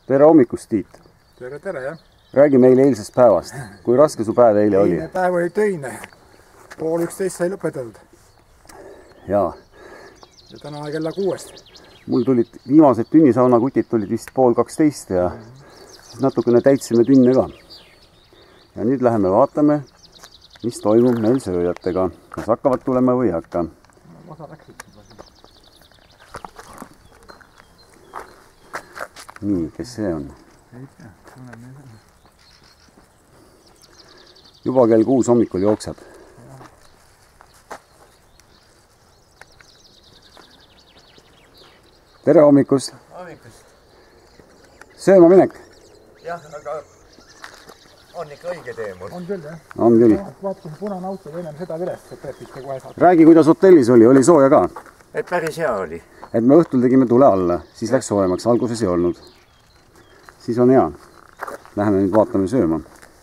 Tere hommikust, Tiit. Tere, tere, jah. Räägi meile eilsest päevast. Kui raske su päev eile oli? Eilne päev oli töine. 10:30 sai lõpetatud. Jaa. Ja täna kella 6. Mul tulid viimased tünnisaunakutid tulid vist 11:30 ja siis natukene täitsime tünne ka. Ja nüüd läheme vaatame, mis toimub meil sööjatega. Kas hakkavad tulema või ei hakka. Nii, kes see on? Juba kell 6 hommikul jookseb. Tere hommikust! Hommikust! Sööma minek? Jah, aga on ikka õige tee mul. On küll, jah? On küll. Vaatasin punane auto või ennem seda üles, et trepiste kohe saab. Räägi, kuidas hotellis oli sooja ka? Et päris hea oli. Et me õhtul tegime tule alla, siis läks soojemaks, alguses ei olnud. Siis on hea. Läheme nüüd vaatame sööma.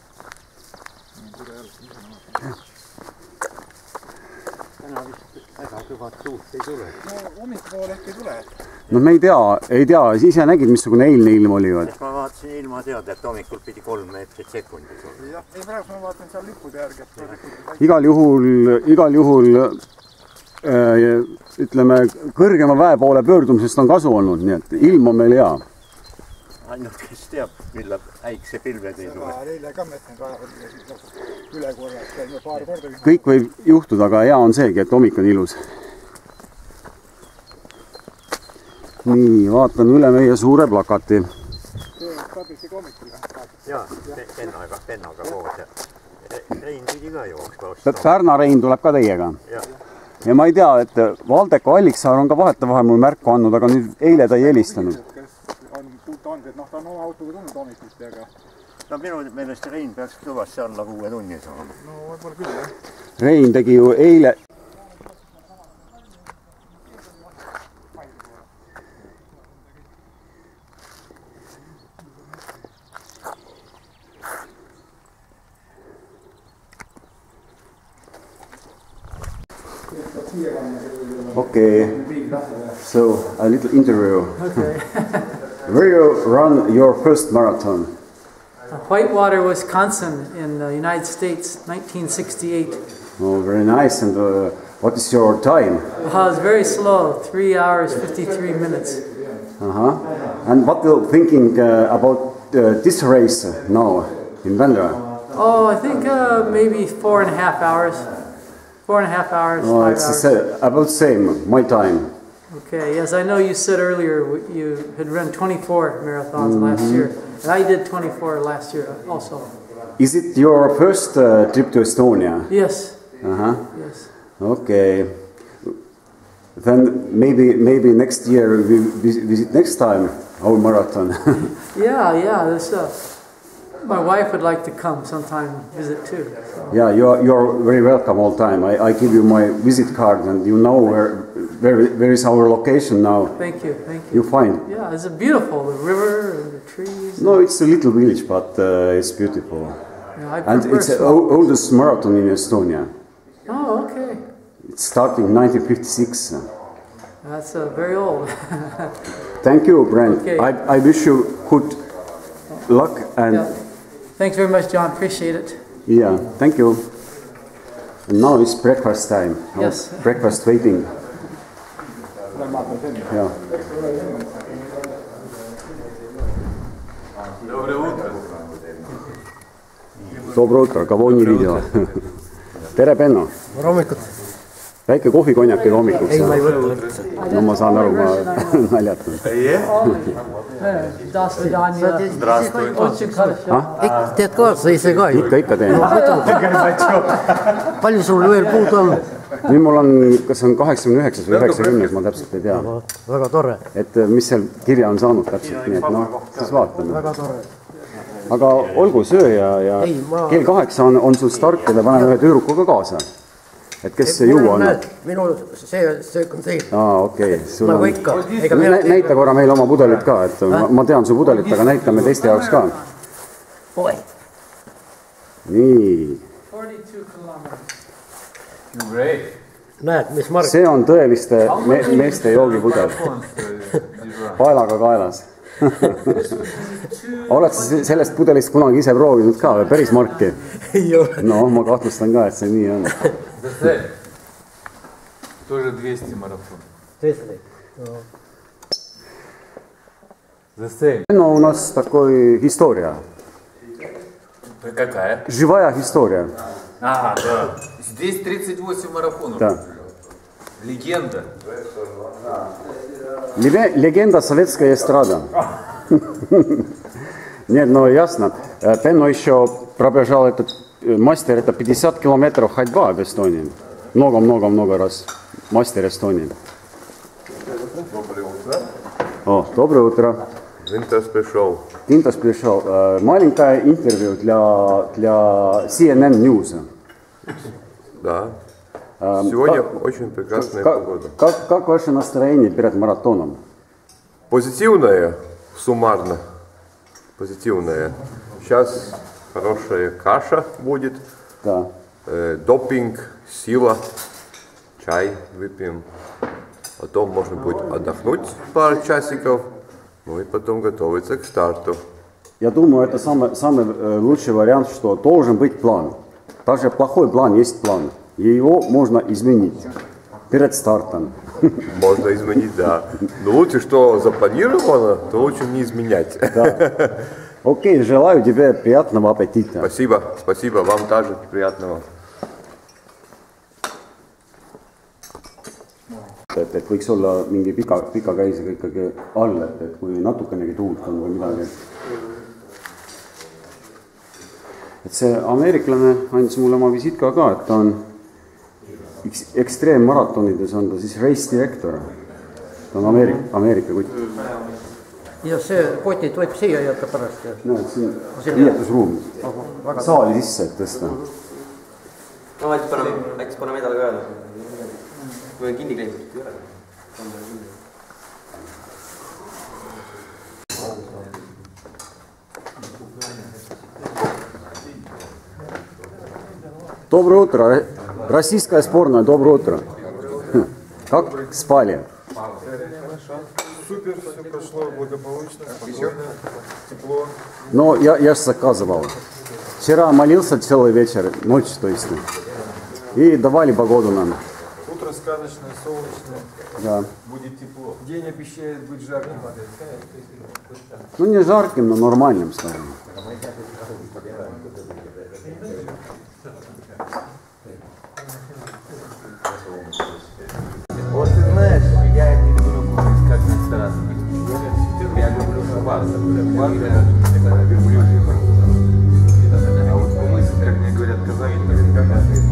Täna vist väga kõvat tuult ei tule. No hommikupoole ehk ei tule. No me ei tea, siis ise nägid, missugune eilne ilm oli ju. Ma vaatasin ilma teada, et hommikul pidi 3 meetrit sekundis olla. Jah, ei praegu ma vaatan seal lippude järgi, et Igal juhul ütleme, kõrgema väe poole pöördumisest on kasu olnud, nii et ilm on meil hea. Ainult kes teab, millal äikse pilved ei tule. Eile ka mõtlen ka üle korra, et käime paar korda. Kõik võib juhtuda, aga hea on seegi, et hommik on ilus. Nii, vaatan üle meie suure plakati. Jaa, pennaga koos. Rein pidi ka jooksma. Pärna Rein tuleb ka teiega. Ja ma ei tea, et Valdeko Alliksaar on ka vahetevahel mul märku andnud, aga nüüd eile ta ei helistanud. On kuulta andnud, noh ta on oma autoga tulnud hommikusti, aga... No minu meelest Rein peaks kõvasti alla 6 tunni saama. No võib-olla küll, jah. Rein tegi ju eile... Okay, so a little interview. Okay. Where you run your first marathon? Whitewater, Wisconsin in the United States, 1968. Oh, very nice. And what is your time? It was very slow, 3 hours, 53 minutes. And what are you thinking about this race now in Vendra? Oh, I think maybe 4.5 hours. 4.5 hours, Oh, 5 it's hours. about same, my time. Okay, yes, I know you said earlier you had run 24 marathons last year. And I did 24 last year also. Is it your first trip to Estonia? Yes. Yes. Okay. Then maybe next year we visit next time our marathon. Yeah. This, my wife would like to come sometime visit too. So. Yeah, you're very welcome all time. I give you my visit card, and you know where is our location now. Thank you. You find? Yeah, it's beautiful, the river and the trees. No, it's a little village, but it's beautiful. Yeah, And it's the oldest marathon in Estonia. Oh, okay. It's starting 1956. That's very old. Thank you, Brent. Okay. I wish you good luck and... Yeah. Thanks very much, John. Appreciate it. Yeah, thank you. And now it's breakfast time. Yes. Breakfast waiting. Yeah. Доброе утро, кого не видела. Tere, Penno. Hommikut. Väike kohvikonjak ega hommikuks. Ei, ma ei võtta üldse. No ma saan aru, ma naljatan. Teed kaasa ise ka ju. Ikka teen. Palju sul veel puudu on? Nüüd mul on, kas on 89 või 90, ma täpselt ei tea. Väga tore. Et mis seal kirja on saanud täpselt, nii et noh, siis vaatame. Väga tore. Aga olgu söö ja kell 8 on sul start ja me paneme ühe tüdrukuga kaasa. Et kes see juua on? Minu see on teil. Okei. Nagu ikka. Näita korra meile oma pudelit ka, et ma tean su pudelit, aga näitame teiste jaoks ka. Oi. Nii. 42 kilometers. Näed, mis mark? See on tõeliste meeste joogipudel. Paelaga kaelas. oled sa sellest pudelist kunagi ise proovinud ka või päris marki? ei ole. No ma kahtlustan ka, et see nii on. Тоже 200 марафон. 200. The same. No у нас такой история. Какая? Живая история. Ага, да. Здесь 38 марафонов. Да. Легенда. Легенда советская эстрада. Нет, ну ясно. Пенно еще пробежал этот мастер, это 50 километров ходьба в Эстонии. Много раз. Мастер Эстонии. О, доброе утро. Винтас пришел. Винтас пришел. Маленькое интервью для CNN News. Да. Сегодня очень прекрасная погода. Как ваше настроение перед маратоном? Позитивное, суммарно. Позитивное. Сейчас хорошая каша будет. Да. Допинг, сила. Чай выпьем. Потом можно будет отдохнуть пару часиков. Ну и потом готовиться к старту. Я думаю, это самый лучший вариант, что должен быть план. Даже плохой план есть план. И его можно изменить перед стартом. Можно изменить, да. Но лучше, что запланировано, то лучше не изменять. Да. Окей, желаю тебе приятного аппетита. Спасибо, спасибо. Вам также приятного. Et võiks olla mingi pika käisega ikkagi all, et kui natukenegi tuult on või midagi. Et see ameeriklane andis mulle oma visitka ka, et ta on ekstreemmaratonides on ta siis race director. Ta on Ameerika kutt. Ja see kotid võib siia jätta pärast. No, et siin riietusruum. Saali sisse, et tõsta. No, äkki paneme edale ka öelda. Kui on kinni kleidnud, ei ole. Доброе утро. Российская сборная, доброе утро. Как спали? Супер, все прошло благополучно, спокойно, тепло. Но я же заказывал. Вчера молился целый вечер, ночь, то есть. И давали погоду нам. Утро сказочное, солнечное, Да. будет тепло. День обещает быть жарким. Ну не жарким, но нормальным, скажем. Вот ты знаешь, я не люблю кушать, как на стороне. Я люблю шубарда. Шубарда это верблюжий. А вот помыть, как мне говорят казахи, как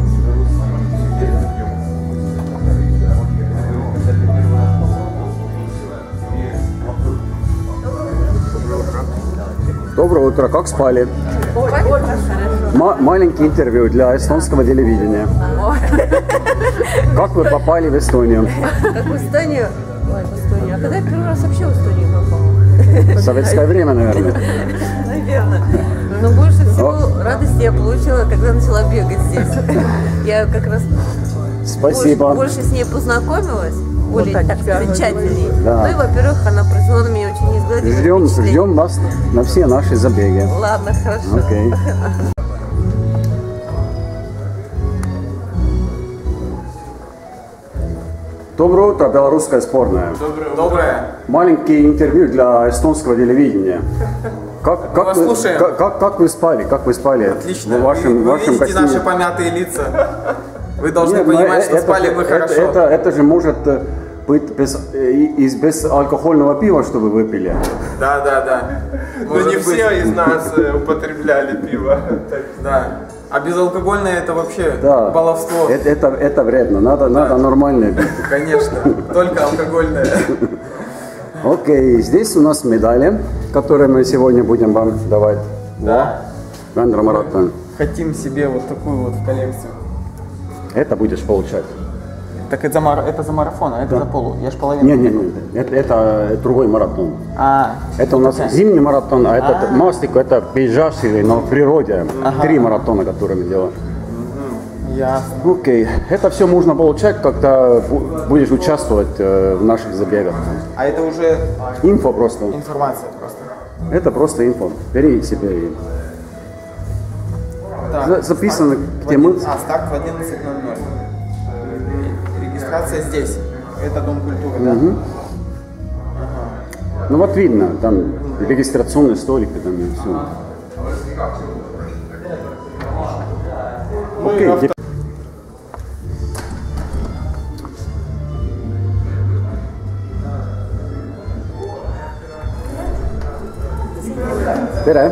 Доброе утро, как спали? Маленький интервью для эстонского телевидения. Как вы попали в Эстонию? Как в Эстонию? Ой, в Эстонию. А когда я первый раз вообще в Эстонию попала? В советское время, наверное. Наверное. Но больше всего радости я получила, когда начала бегать здесь. Я как раз Спасибо. больше с ней познакомилась, более так замечательней. Да. Ну и, во-первых, она произвела на меня очень неизгладимое впечатление. Ждем вас на все наши забеги. Ладно, хорошо. Окей. Доброе утро, белорусская сборная. Доброе. Маленький интервью для эстонского телевидения. Как вы спали? Как вы спали? Отлично. В вашем видите костюме? наши помятые лица. Вы должны Нет, понимать, что спали мы хорошо. Это же может быть без алкогольного пива, что вы выпили. Да. Но не все из нас употребляли пиво. Да. А безалкогольное это вообще Да. баловство. Это вредно. Надо нормальное пить. Конечно. Только алкогольное. Окей, здесь у нас медали, которые мы сегодня будем вам давать. Да. Вендромаратон. Хотим себе вот такую вот в коллекцию. Это будешь получать. Так это за марафон, а это за полу. Я ж половину. Не, это другой маратон. А, Это у нас зимний маратон, а этот Мастику, это пейзажный, но в природе. 3 маратона, которые мы делаем. Ясно. Окей. Это все можно получать, когда будешь участвовать в наших забегах. А это уже Инфо просто. информация просто. Это просто инфо. Бери себе и Так, записано, старт где мы... старт в 11:00. Регистрация здесь. Это Дом культуры, да? Ну вот видно, там регистрационные столики там и все. Окей. Tere!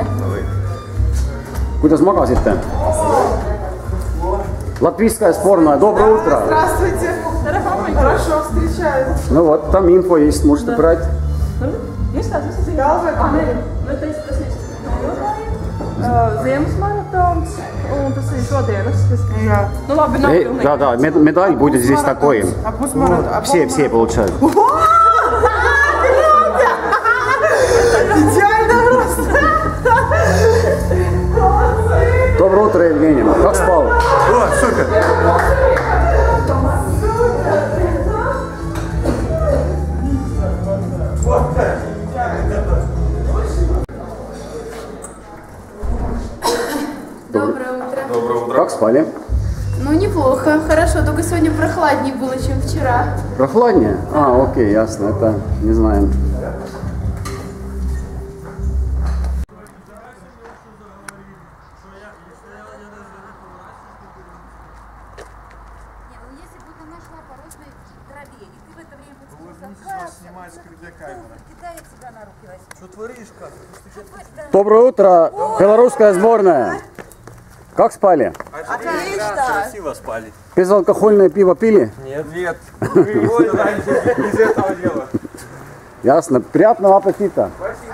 Kuidas magasite? Латвийская сборная, доброе утро! Здравствуйте! Хорошо встречаю. Ну вот, там инфо есть, можете брать. Ziemassmaratons, un tas ir šodienas. Nu labi, nav pilnīgi. Да, медаль будет здесь такой. Все получают. Идеально просто. Доброе утро, Евгений. Как спал? О, супер! Доброе утро. Доброе утро. Как спали? Ну, неплохо. Хорошо, только сегодня прохладнее было, чем вчера. Прохладнее? А, окей, ясно. Это не знаем. Доброе утро, белорусская сборная. Как спали? Красиво спали. Безалкогольное пиво пили? Нет. Нет. Из этого дела. Ясно. Приятного аппетита.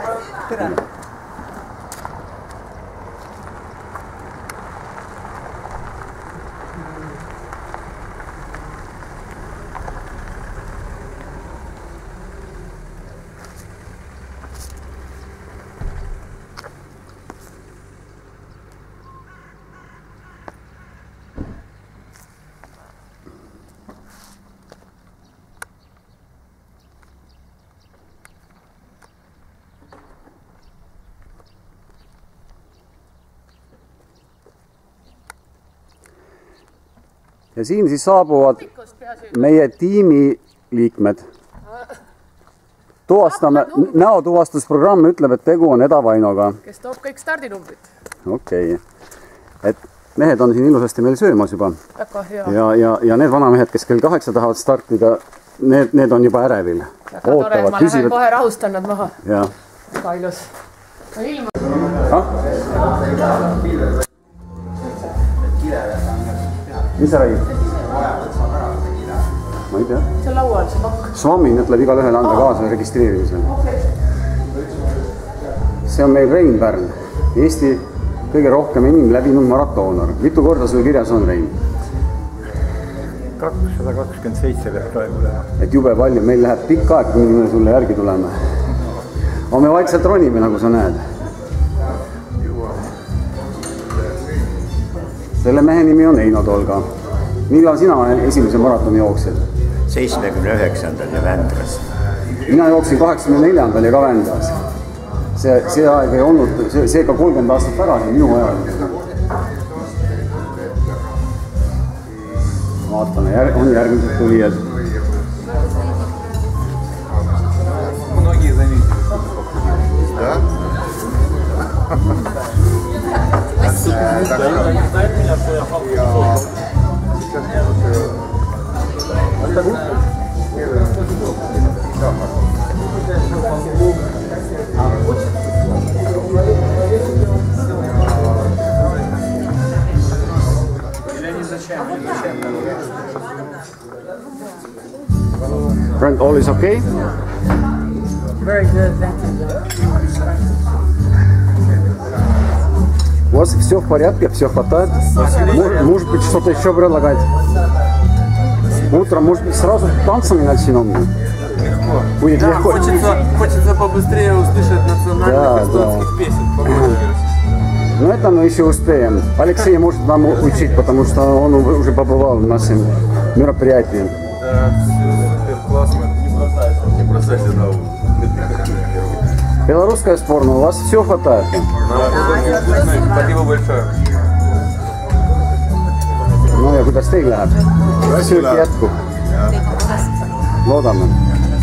Ja siin siis saabuvad meie tiimiliikmed. Tuvastame, näotuvastusprogramm ütleb, et tegu on Eda Vainoga. Kes toob kõik stardinumbrid. Okei. Et mehed on siin ilusasti meil söömas juba. Väga hea. Ja need vanamehed, kes kell 8 tahavad startida, need on juba ärevil. Väga tore, ma lähen kohe rahustan nad maha. Ja. Väga ilus. Ilma. Mis sa räägid? Ma ei tea. See on laual, see pakk. Swami ütleb igale ühele anda kaasa registreerimisel. See on meil Rein Pärn, Eesti kõige rohkem enim läbinud maratoonor. Mitu korda sul kirjas on, Rein? 227 peab praegu lähema. Et jube palju, meil läheb pikk aeg, kuni me sulle järgi tuleme. Aga me vaikselt ronime, nagu sa näed. Selle mehe nimi on Eino Tolga. Millal sina esimese maratoni jooksid? 79. ja Vändras. Mina jooksin 84. ja ka Vändras. See aeg ei olnud, see ka 30 aastat tagasi minu ajal. Vaatame, on järgmised tulijad. Многие заметили. Да? Friend, all is okay? Very good, thank you. У вас все в порядке, все хватает? Может быть, что-то еще предлагать? Утром, может быть, сразу танцами начнем? Будет легко. Хочется побыстрее услышать национальных эстонских песен. Но это мы еще успеем. Алексей может нам учить, потому что он уже побывал в нашем мероприятии. Да, все супер классно. Не бросайся на ум. Белорусская сборная, у вас все хватает? Спасибо большое. No ja kuidas teil läheb? Sööki jätkub? Loodame.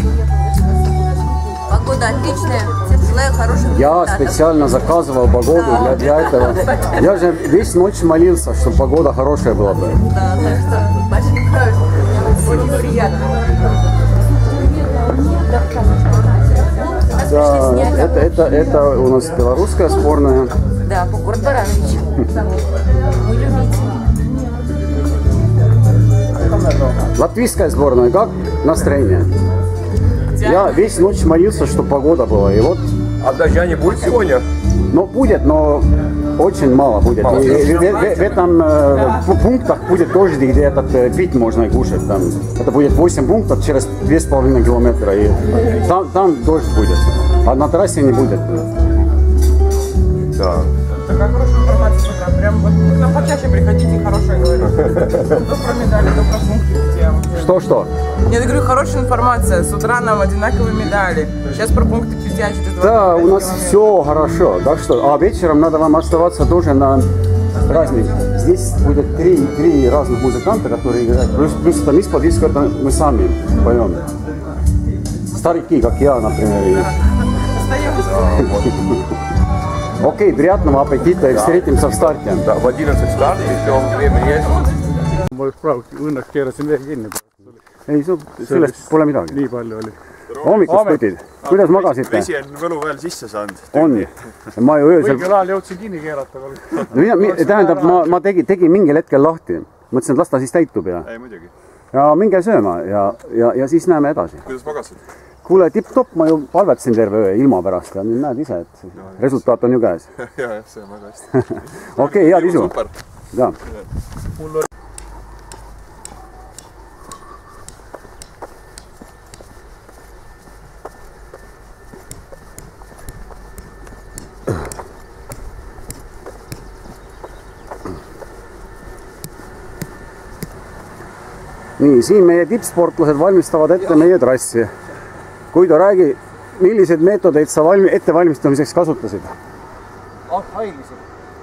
Погода отличная, теплая, хорошая. Я специально заказывал погоду для этого. Я же весь ночь молился, чтобы погода хорошая была бы. Да, так что большим очень приятно. Да, это у нас белорусская сборная. Да, Бугур Баранович. Мой любитель. Латвийская сборная, как настроение? Я весь ночь молился, чтобы погода была. И вот. А дождя не будет сегодня? Ну, будет, но очень мало будет. В этом пунктах будет дождь, где этот пить можно и кушать. Там, это будет 8 пунктов через 2,5 километра. И там дождь будет. А на трассе не будет. Да. Такая хорошая информация с утра. Прям вот к нам почаще приходите, хорошая говорю. То про медали, то про пункты тем. Что? Я говорю, хорошая информация. С утра нам одинаковые медали. Сейчас про пункты пятячат. Да, у нас все хорошо. Так что, а вечером надо вам оставаться тоже на праздник. Здесь будет три разных музыканта, которые играют. Плюс там из-под диска мы сами поем. Старики, как я, например. Окей, приятного аппетита и встретимся в старте. Да, в 11 старт, еще время есть. Ma just praegu õnneks keerasin vee kinni. Ei, sellest pole midagi. Nii palju oli. Hommikust putid. Kuidas magasite? Vesi on võlu veel sisse saanud. On. Ma ju öösel... Õigel ajal jõudsin kinni keerata. Tähendab, ma tegin mingil hetkel lahti. Mõtlesin, et las ta siis täitub ja... Ei, muidugi. Ja minge sööma ja siis näeme edasi. Kuidas magasid? Kuule, tipp-topp, ma ju palvetasin terve öö ilma pärast ja nüüd näed ise, et resultaat on ju käes. Jah, see on väga hästi. Okei, head isu. Ja. Nii, siin meie tippsportlased valmistavad ette meie trassi. Guido, räägi, millised meetodeid sa ettevalmistamiseks kasutasid? Hailisid.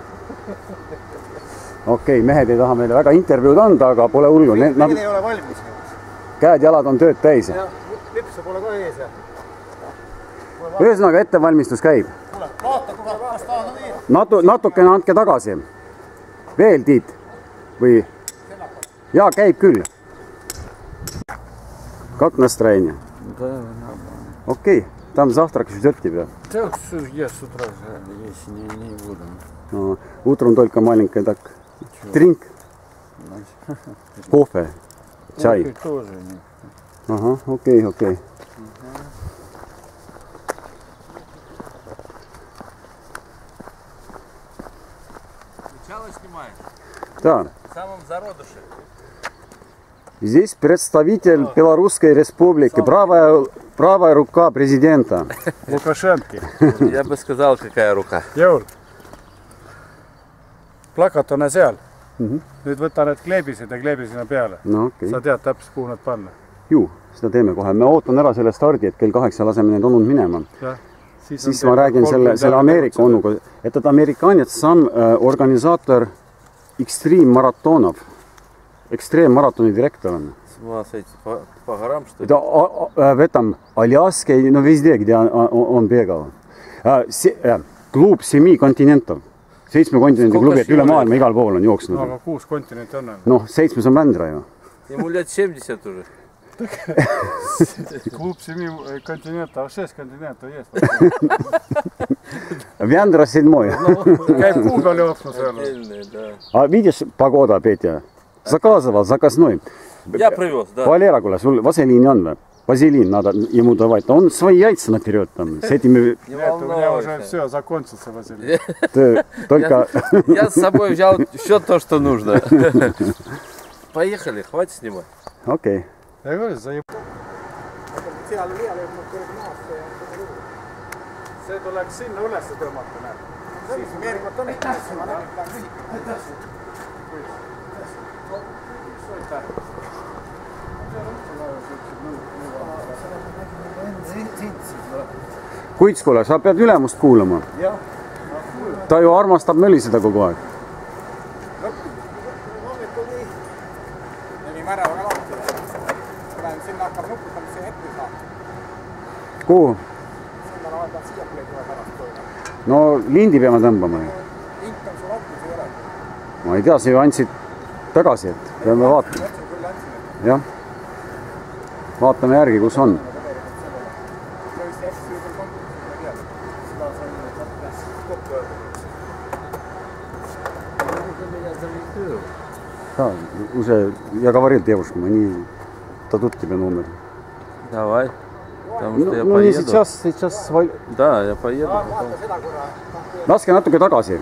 Okei, mehed ei taha meile väga intervjuud anda, aga pole hullu. Need ei ole valmis. Käed-jalad on tööd täis. Lipsa pole ka ees. Ühesõnaga ettevalmistus käib. Vaata, kas ta on veel. Natukene andke tagasi. Veel, Tiit? Või? Jaa, käib küll. Как настроение? Да, нормально. Окей, там завтрак ждет тебя. Да, я с утра есть не буду. Утром только маленькая так тринк, кофе, чай. Кофе тоже нет. Ага, окей. Начало снимаешь? Да. В самом зародыше. Здесь представитель Белорусской республики, правая рука президента. Лукашенки. Я бы сказал, какая рука. Jõul. Plakat on seal. Nüüd võta need kleebised ja kleebi sinna peale. No, okay. Sa tead täpselt, kuhu nad panna. Ju, seda teeme kohe. Me ootan ära selle stardi, et kell 8 laseme need onud minema. Siis ma räägin selle Ameerika onuga. Этот американец сам организатор экстрим-маратонов. Экстрем-маратони директор он. С ума сойти, по горам, что ли? Да, в этом Аляске, ну везде, где он бегал. Клуб 7 континентов. 7 kontinenti klubi, et üle maailma igal pool on jooksnud. Aga 6 kontinenti on. Noh, 7 on Vändra ju. Ему лет 70 уже. Клуб 7 континентов, а 6 континентов есть. Vändra 7. Käib kuu peal jooksma seal. А видишь, погода, Петя? Заказывал, заказной. Я привез, да. Валера, kuule, sul vaselini on või? Вазелин надо ему давать. Он свои яйца наперед там. С этими... Нет, у меня уже все, закончился вазелин. Только... Я с собой взял все то, что нужно. Поехали, хватит снимать. Окей. Я говорю, заеб... See tuleks sinna üles tõmmata, näed. Kuitskule, sa pead ülemust kuulama. Ta ju armastab möliseda kogu aeg. Kuhu? No lindi peame tõmbama. Ma ei tea, sa ju andsid tagasi, et peame vaatama. Jah. Vaatame järgi, kus on. Да, уже я говорил девушке, они дадут тебе номер. Давай. Потому что я ну поеду. Не сейчас... Да, я поеду. Laske natuke tagasi.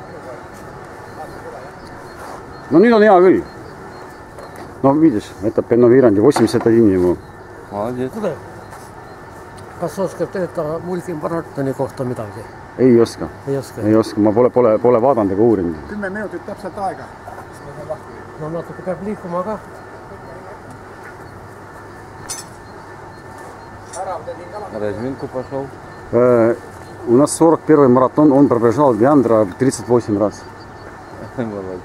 No nüüd on hea küll. No видишь, это Pennovirandi 81 ему. Молодец. Kas sa oskab töötada multimaratoni kohta midagi? Ei oska. Ei oska, ma pole vaadanud ega uurinud. 10 minutit täpselt aega. No natuke peab liikuma ka. Разминку пошел. У нас 41-й маратон, он пробежал Виандра 38 раз. Молодец.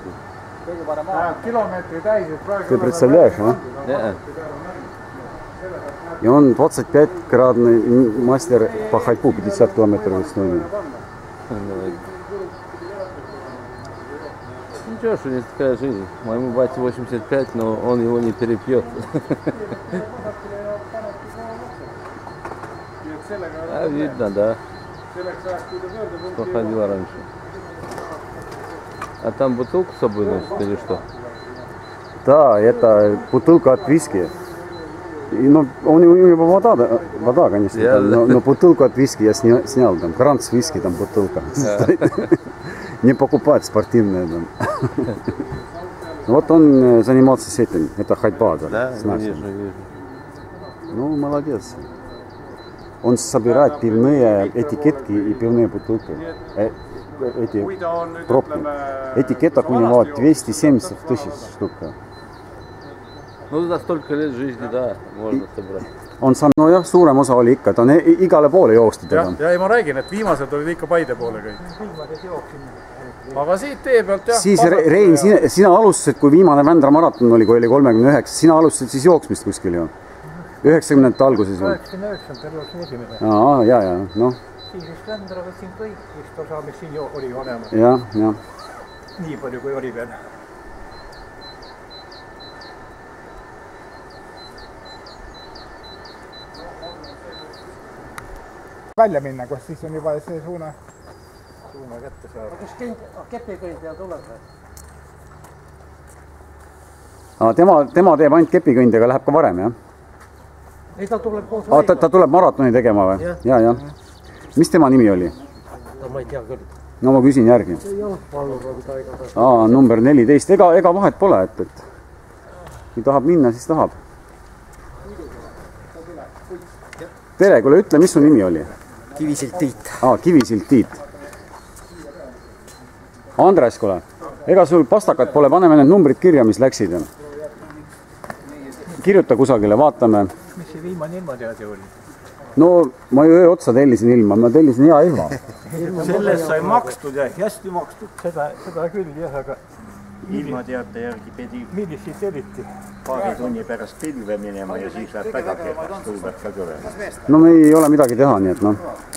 Ты представляешь, а? Да. И он 25-кратный мастер по хайпу, 50 километров в основном. Ничего, что не такая жизнь. Моему бате 85, но он его не перепьет. А видно, да. Что ходила раньше. А там бутылку с собой носит или что? Да, это бутылка от виски. И, ну, у него вода, конечно, но бутылку от виски я снял, там, крант с виски, там бутылка. Не покупать спортивные там. Вот он занимался с этим, это ходьба. Да, вижу. Ну, молодец. Он собирает пивные этикетки и пивные бутылки. Эти пробки. Этикеток у него 270 тысяч штук. Ну, за столько лет жизни, да, можно собрать. On saanud, no jah, suurem osa oli ikka, ta on igale poole joostud. Ja ma räägin, et viimased olid ikka Paide poole kõik. Aga siit tee pealt jah. Siis Rein, sina alustasid, kui viimane Vändra maraton oli, kui oli 39, sina alustasid siis jooksmist kuskil ju? 90. alguses või? 99. oleksin esimene. Ja, noh. Siis just Vändra võtsin kõik, vist osa, mis siin oli vanemad. Ja. Nii palju kui oli veel. Välja minna, kus siis on juba see suuna kätte saada. Kas kepikõndja tuleb või? Tema teeb ainult kepikõndjaga, läheb ka varem, jah? Ei, ta tuleb koos ta tuleb maratoni tegema või? Ja. Mis tema nimi oli? Ma ei tea küll. No ma küsin järgi. Number 14. Ega vahet pole, et kui tahab minna, siis tahab. Tere, kuule, ütle, mis su nimi oli? Kivisilt Tiit. Kivisilt Tiit. Andres, kuule, ega sul pastakat pole, paneme need numbrid kirja, mis läksid. Kirjuta kusagile, vaatame. Mis see viimane ilmateade oli? No, ma ju öö otsa tellisin ilma, ma tellisin hea ilma. Sellest sai makstud ja hästi makstud. Seda küll, jah, aga... Ilmateate järgi pidi Millised eriti? paari tunni pärast pilve minema ja siis läheb väga kehvast, tulbeb ka kõvema. No me ei ole midagi teha, nii et noh.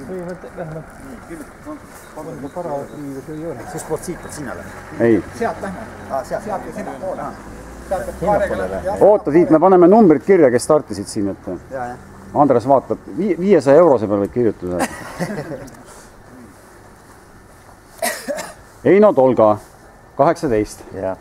Siis poolt siit sinnale. Ei. Sealt lähme. Sealt ja sinna poole. Oota, Tiit, me paneme numbrid kirja, kes startisid siin, et Andres vaatab, 500 eurose peal võid kirjutada. Eino Tolga, 18.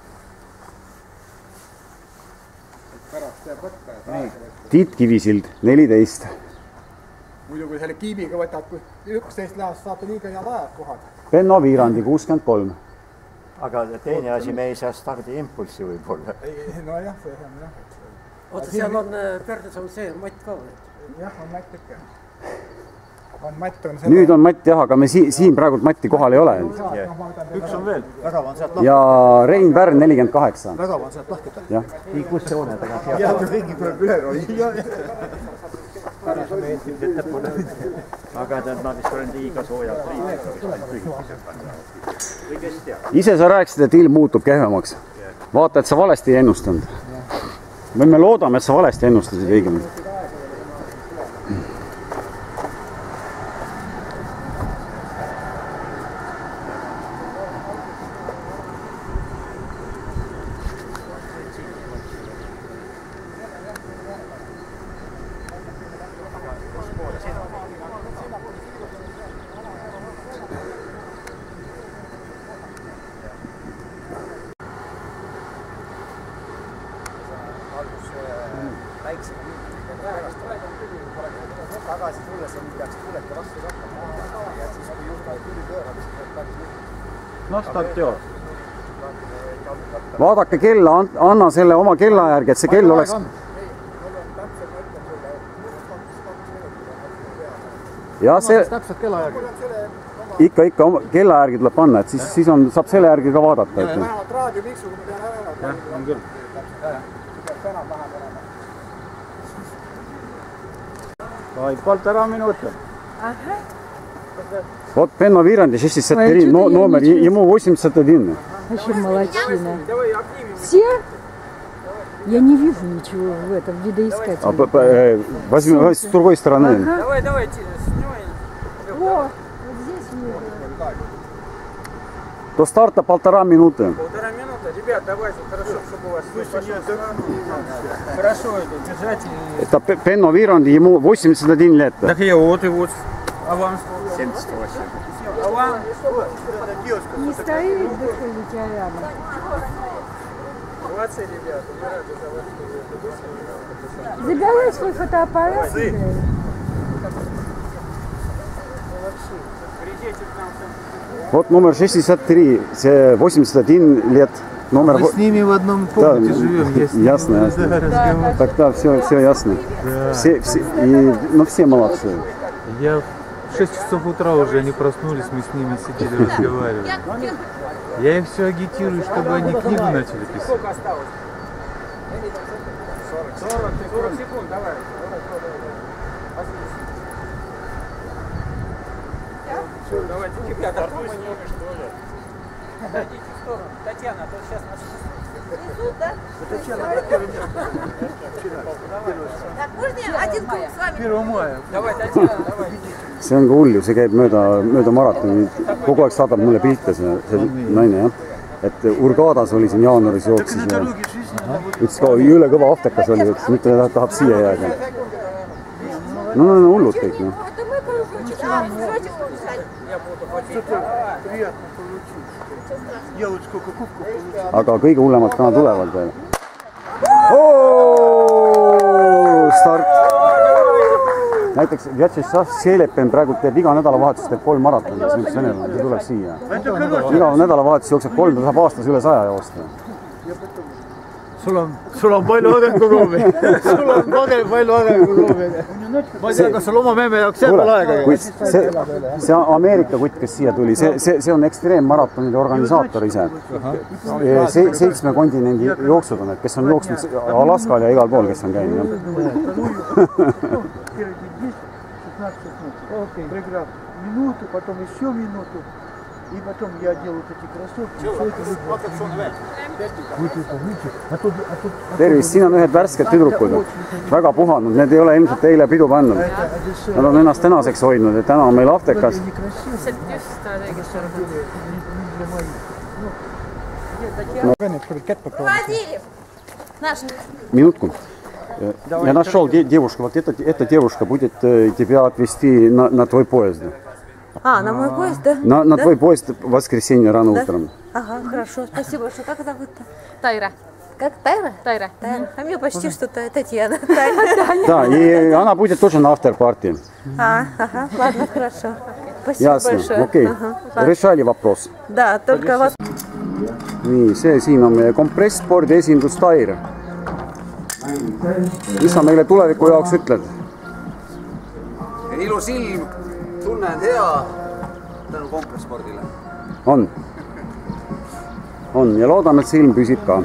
Tiit Kivisild, 14. Muidu kui selle kiimiga võtad, kui 11 läheb, saate liiga head ajad kohad. Pennovirandi, 63. Aga teine asi, me ei saa stardi impulssi võib-olla. No jah, see on jah. Oota, seal on Pärdes on see Matt ka või? Jah, on Matt ikka. Nüüd on Matti jah, aga me siin praegult Matti kohal ei ole. Üks on veel. Ja Rein Pärn 48. Vägav on sealt lahti. Jah. Nii, kus see hoone taga? Ja ringi tuleb üle roi. Aga ma vist olen liiga soojalt Ise sa rääkisid, et ilm muutub kehvemaks. Vaata, et sa valesti ei ennustanud. Või me loodame, et sa valesti ennustasid õigemini. Vaadake kella, anna selle oma kella järgi, et see kell oleks... Ja see... Ikka kella järgi tuleb panna, et siis saab selle järgi ka vaadata. Vähemalt raadioviksu, kui me tean ära. Jah, on küll. Vai, 1,5 minuta. Вот Пенна Виранди 63, номер, ему 81. Вообще молодчина. Все? Я не вижу ничего в этом видоискателе. Возьми с другой стороны. Давай, снимай. О, вот здесь вижу. До старта 1,5 минуты. 1,5 минуты? Ребят, давайте, хорошо, чтобы у вас хорошо это держать. Это Пенна Виранди, ему 81 лет. Так я вот и вот. А вам? 78. А вам? Не стоит дыхание рядом. 20, ребят. Забирай свой фотоаппарат. Вот номер 63, c'est 81 лет. Номер... Мы с ними в одном комнате живем. Ясно. Так, да, все ясно. Да. Все молодцы. Я в 6 часов утра уже они проснулись, мы с ними сидели, разговаривали. Я их все агитирую, чтобы они книгу начали писать. Сколько осталось? 40 секунд, давай. Все, давайте, ребята, отойдите в сторону. Татьяна, а то сейчас нас... Несут, да? Так, можно я один круг с вами? 1 мая. Давай, Татьяна, давай. See on ka hull ju, see käib mööda maratoni, kogu aeg saadab mulle pilte see naine, jah. Et Urgadas oli siin jaanuaris jooksis ja ütles ka üle kõva aftekas oli, et mitte tahab siia jääda. No hullud kõik, noh. Aga kõige hullemad täna tulevad veel. Start! Näiteks Vjatšeslav Selepen praegu teeb iga nädalavahetus 3 maratoni, see tuleb siia. Iga nädalavahetus jookseb 3, ta saab aastas üle 100 joosta. Sul on palju arenguruumi. Sul on palju arenguruumi. Ma ei tea, kas sul oma memme jaoks jääb veel aega. See Ameerika kutt, kes siia tuli, see on ekstreemmaratonide organisaator ise. 7 kontinendi jooksud on, kes on jooksnud Alaskal ja igal pool, kes on käinud. Окей, проиграл минуту, потом еще минуту, и потом я делаю эти кроссовки. Tervist, siin on ühed värsked tüdrukud, väga puhanud, need ei ole ilmselt eile pidu pannud. Nad on ennast tänaseks hoidnud, et täna on meil aftekas. Minutku. Я нашел девушку, вот эта девушка будет тебя отвезти на твой поезд. А, на мой поезд, да? На твой поезд в воскресенье рано утром. Ага, хорошо, спасибо большое. Как зовут-то? Тайра. Как Тайра? Тайра. А мне почти что Татьяна. Да, и она будет тоже на автор-партии. Ага, ладно, хорошо. Спасибо большое. Ясно, окей. Решали вопрос. Да, только вас... Nii, see siin on meie kompressspordi esindus Tair. Mis sa meile tuleviku jaoks ütled? Ilus ilm, tunne on hea tänu komplekspordile. On ja loodame, et see ilm püsib ka.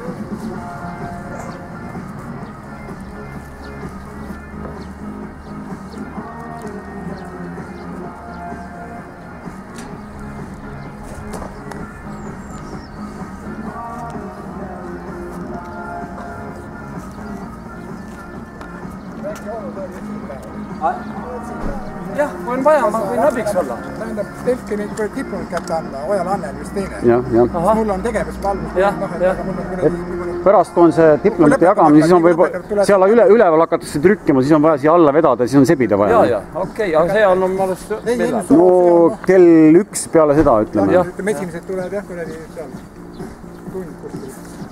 Jah, kui on vaja, ma võin abiks olla. Tähendab, Telki neid kui tippunud kätte anda, Ojal Annel just teine. Mul on tegevuspalvus. Pärast, kui on see diplomite jagamine, siis on võib-olla seal üleval hakatakse trükkima, siis on vaja siia alla vedada, siis on sebida vaja. Jaa, okei, aga see on alus millal? No kell 1 peale seda, ütleme. Ütleme, esimesed tulevad jah, kui seal tund kuskil.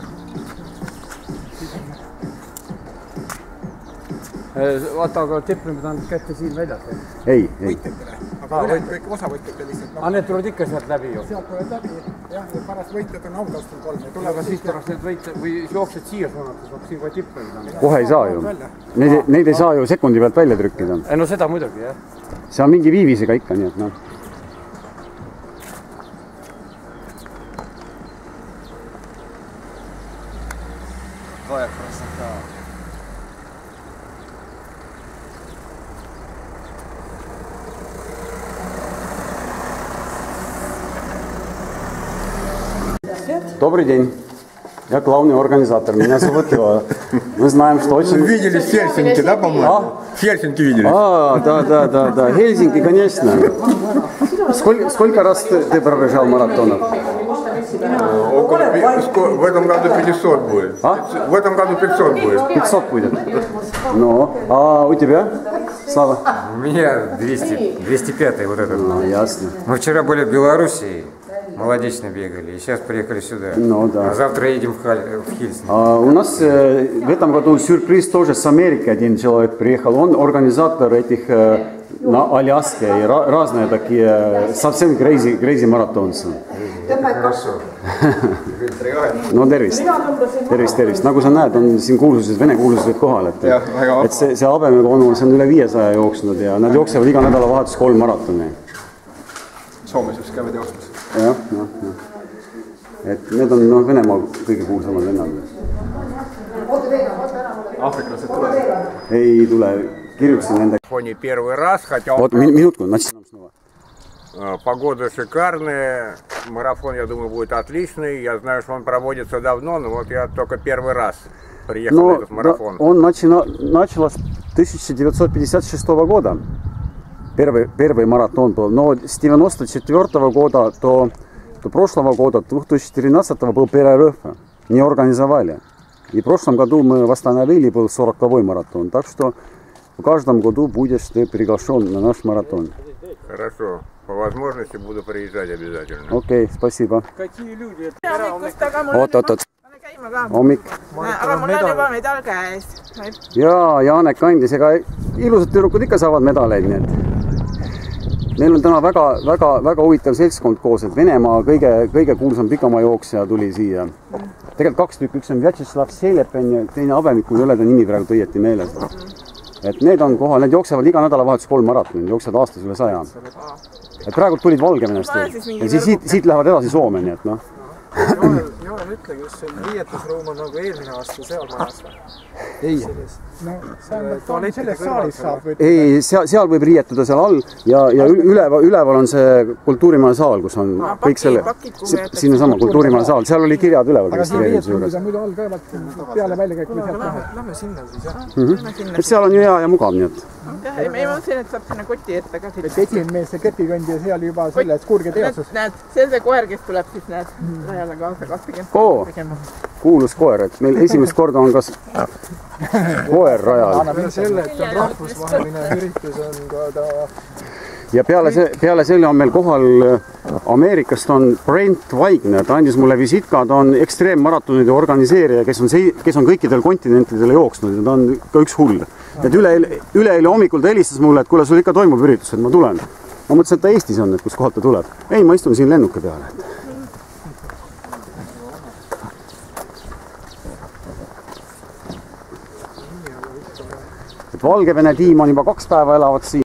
Vaata, aga diplomid on kätte siin väljas. Ei. Aga kõik osavõtjate lihtsalt. Aga need tulevad ikka sealt läbi ju? Sealt tulevad läbi, jah, ja pärast võitjad on autastul 3. Aga siis tuleks need võitjad või jooksed siia suunates, vaat siin kui diplomid on. Kohe ei saa ju. Neid ei saa ju sekundi pealt välja trükkida. No seda muidugi, jah. See on mingi viivisega ikka, nii et noh. Vaja krasota. Добрый день. Я главный организатор. Меня зовут Лёва. Мы знаем, что очень... Вы видели в Хельсинки, да, по-моему? В Хельсинки видели? Да. Хельсинки, конечно. Сколько раз ты пробежал маратонов? В этом году 500 будет. В этом году 500 будет. 500 будет? Ну, а у тебя, Слава? У меня 205-й вот этот. Ну, ясно. Мы вчера были в Белоруссии. Молодечно бегали, и сейчас приехали сюда. Ну, да. А завтра едем в Хельсинки. У нас в этом году сюрприз тоже с Америки. Один человек приехал. Он организатор этих на Аляске и разные такие совсем crazy маратонцы. Хорошо. No tervist. Nagu sa näed, on siin kuulsused, vene kuulsused kohal. Et see Habemega onu, see on üle 500 jooksnud ja nad jooksevad iga nädalavahetus 3 maratoni. Soomes just käivad jooksmas. Jah. Et need on Venemaal kõige kuulsamad vennad. Aafriklased tulevad? Ei tule, kirjutasin nende. Первый раз, хотя... Вот, минутку, начнем снова. Погода шикарная, марафон, я думаю, будет отличный. Я знаю, что он проводится давно, но вот я только первый раз приехал на этот марафон. Он начал с 1956 года. Первый маратон был, но с 1994 года до прошлого года, 2013 был перерыв, не организовали. И в прошлом году мы восстановили, был 40-й маратон, так что в каждом году будешь ты приглашен на наш маратон. Хорошо, по возможности буду приезжать обязательно. Окей, спасибо. Какие люди? Oot. Hommik. Aga mul on juba medal käes. Ja Jaanek andis, ega ilusad tüdrukud ikka saavad medaleid, nii et meil on täna väga huvitav seltskond koos, et Venemaa kõige kuulsam pikamajooksja tuli siia. Tegelikult 2 tükki, üks on Vjatšeslav Selepen ja teine Habemik, kui ei ole ta nimi praegu õieti meeles. Et need on kohal, need jooksevad iga nädalavahetus 3 maratoni, jooksevad aastas üle 100. Et praegu tulid Valgevenest ja siit lähevad edasi Soome, nii et noh. Joel, ütle, kus see riietusruum on nagu eelmine aasta seal majas või? Ei. No, selles saalis saab võtta. Ei, seal võib riietuda seal all ja üleval on see kultuurimaja saal, kus on kõik selle, siin on sama kultuurimaja saal, seal oli kirjad üleval. Aga siin riietusruumid on muidu all käivad peale välja kõik või sealt taha. Lähme sinna siis, jah. Et seal on ju hea ja mugav, nii et. Ei, ma mõtlesin, et saab sinna koti ette ka. Et esimene mees see ketikõndi ja seal juba selles kurge teosus. Näed, see koer, kes tuleb siis näed rajale kaasa 20. Kuulus koer, et meil esimest korda on kas koer rajal. Annab selle, et on rahvusvaheline üritus on ka ta... Ja peale selle on meil kohal Ameerikast on Brent Wagner, ta andis mulle visitka, ta on ekstreemmaratonide organiseerija, kes on kõikidel kontinentidele jooksnud ja ta on ka üks hull. Et üleeile hommikul ta helistas mulle, et kuule, sul ikka toimub üritus, et ma tulen. Ma mõtlesin, et ta Eestis on, et kus kohalt ta tuleb. Ei, ma istun siin lennuki peale. Et Valgevene tiim on juba 2 päeva elavad siin.